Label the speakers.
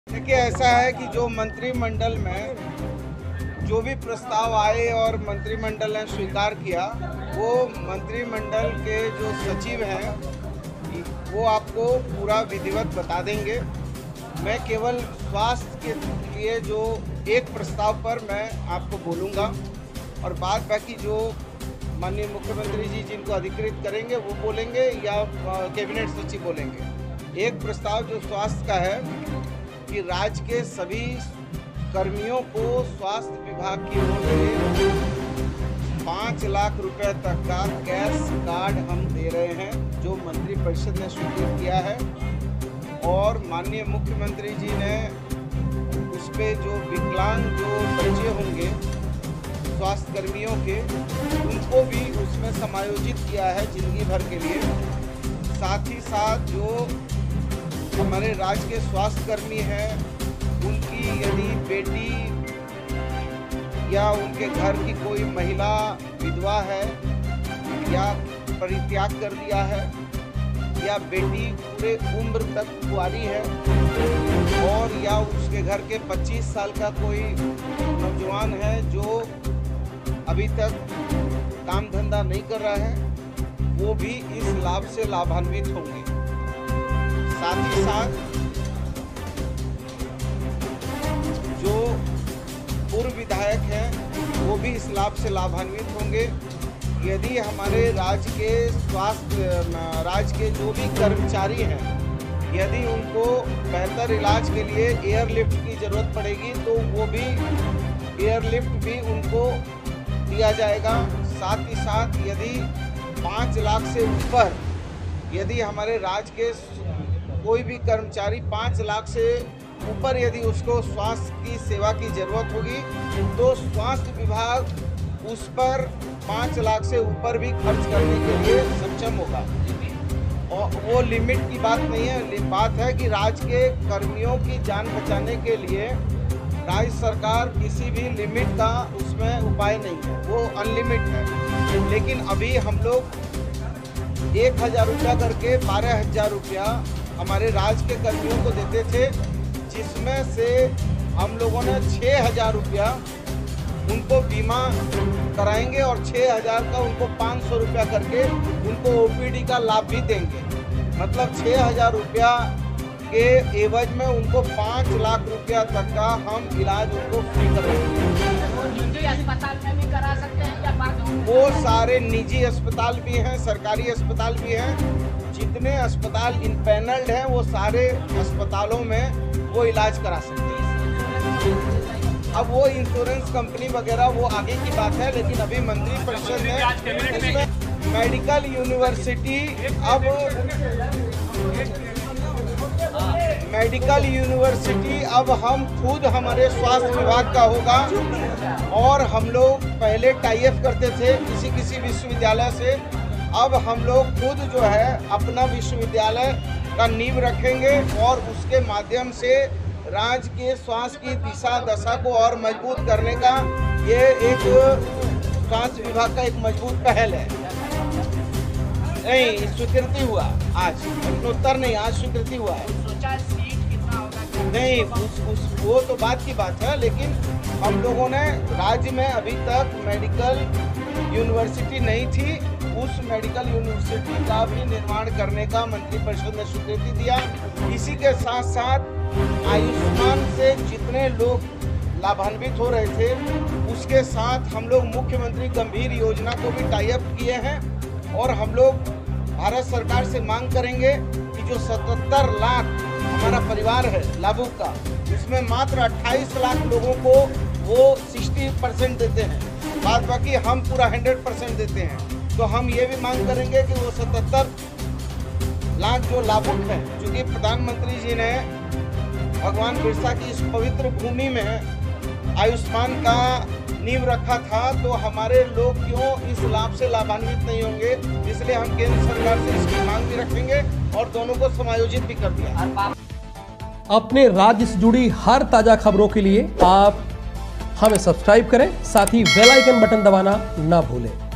Speaker 1: देखिए, ऐसा है कि जो मंत्रिमंडल में जो भी प्रस्ताव आए और मंत्रिमंडल ने स्वीकार किया, वो मंत्रिमंडल के जो सचिव हैं वो आपको पूरा विधिवत बता देंगे। मैं केवल स्वास्थ्य के लिए जो एक प्रस्ताव पर मैं आपको बोलूँगा और बाद बाकी जो माननीय मुख्यमंत्री जी जिनको अधिकृत करेंगे वो बोलेंगे या कैबिनेट सचिव बोलेंगे। एक प्रस्ताव जो स्वास्थ्य का है कि राज्य के सभी कर्मियों को स्वास्थ्य विभाग की ओर से 5 लाख रुपए तक का कैश कार्ड हम दे रहे हैं, जो मंत्रिपरिषद ने स्वीकृत किया है। और माननीय मुख्यमंत्री जी ने उस पे जो विकलांग जो बच्चे होंगे स्वास्थ्य कर्मियों के, उनको भी उसमें समायोजित किया है जिंदगी भर के लिए। साथ ही साथ जो हमारे राज्य के स्वास्थ्य कर्मी हैं, उनकी यदि बेटी या उनके घर की कोई महिला विधवा है या परित्याग कर दिया है या बेटी पूरे उम्र तक कुंवारी है और या उसके घर के 25 साल का कोई नौजवान है जो अभी तक काम धंधा नहीं कर रहा है, वो भी इस लाभ से लाभान्वित होंगे। साथ ही साथ जो पूर्व विधायक हैं वो भी इस लाभ से लाभान्वित होंगे। यदि हमारे राज्य के जो भी कर्मचारी हैं, यदि उनको बेहतर इलाज के लिए एयरलिफ्ट की ज़रूरत पड़ेगी तो वो भी एयरलिफ्ट भी उनको दिया जाएगा। साथ ही साथ यदि 5 लाख से ऊपर यदि हमारे राज्य के कोई भी कर्मचारी 5 लाख से ऊपर यदि उसको स्वास्थ्य की सेवा की ज़रूरत होगी तो स्वास्थ्य विभाग उस पर 5 लाख से ऊपर भी खर्च करने के लिए सक्षम होगा। और वो लिमिट की बात नहीं है, बात है कि राज्य के कर्मियों की जान बचाने के लिए राज्य सरकार किसी भी लिमिट का उसमें उपाय नहीं है, वो अनलिमिट है। लेकिन अभी हम लोग 1,000 रुपया करके 12,000 रुपया हमारे राज्य के कर्मियों को देते थे, जिसमें से हम लोगों ने 6,000 रुपया उनको बीमा कराएंगे और 6,000 का उनको 500 रुपया करके उनको ओपीडी का लाभ भी देंगे। मतलब 6,000 रुपया के एवज में उनको 5 लाख रुपया तक का हम इलाज उनको फ्री कराएंगे।
Speaker 2: निजी अस्पताल में भी करा सकते हैं या बाद में?
Speaker 1: वो सारे निजी अस्पताल भी हैं, सरकारी अस्पताल भी हैं। जितने अस्पताल इनपैनल्ड हैं वो सारे अस्पतालों में वो इलाज करा सकते हैं। अब वो इंश्योरेंस कंपनी वगैरह वो आगे की बात है, लेकिन अभी मंत्रिपरिषद ने इसमें मेडिकल यूनिवर्सिटी अब हम खुद हमारे स्वास्थ्य विभाग का होगा। और हम लोग पहले टाई अप करते थे किसी विश्वविद्यालय से, अब हम लोग खुद जो है अपना विश्वविद्यालय का नींव रखेंगे और उसके माध्यम से राज्य के स्वास्थ्य की दिशा दशा को और मजबूत करने का ये एक स्वास्थ्य विभाग का एक मजबूत पहल है। नहीं, स्वीकृति हुआ आज, प्रश्नोत्तर नहीं, आज स्वीकृति हुआ है।
Speaker 2: सोचा सीट कितना होगा?
Speaker 1: नहीं, वो तो बात की बात है, लेकिन हम लोगों ने राज्य में अभी तक मेडिकल यूनिवर्सिटी नहीं थी, उस मेडिकल यूनिवर्सिटी का भी निर्माण करने का मंत्रिपरिषद ने स्वीकृति दिया। इसी के साथ साथ आयुष्मान से जितने लोग लाभान्वित हो रहे थे, उसके साथ हम लोग मुख्यमंत्री गंभीर योजना को भी टाई अप किए हैं। और हम लोग भारत सरकार से मांग करेंगे कि जो 77 लाख हमारा परिवार है लाभुक का, उसमें मात्र 28 लाख लोगों को वो 60% देते हैं, बाद बाकी हम पूरा 100% देते हैं। तो हम ये भी मांग करेंगे कि वो 77 लाख जो लाभुक हैं, चूँकि प्रधानमंत्री जी ने भगवान बिरसा की इस पवित्र भूमि में आयुष्मान का नींव रखा था, तो हमारे लोग क्यों इस लाभ से लाभान्वित नहीं होंगे। इसलिए हम केंद्र सरकार से इसकी मांग भी रखेंगे और दोनों को समायोजित भी कर दिया।
Speaker 3: अपने राज्य से जुड़ी हर ताजा खबरों के लिए आप हमें सब्सक्राइब करें, साथ ही बेल आइकन बटन दबाना ना भूलें।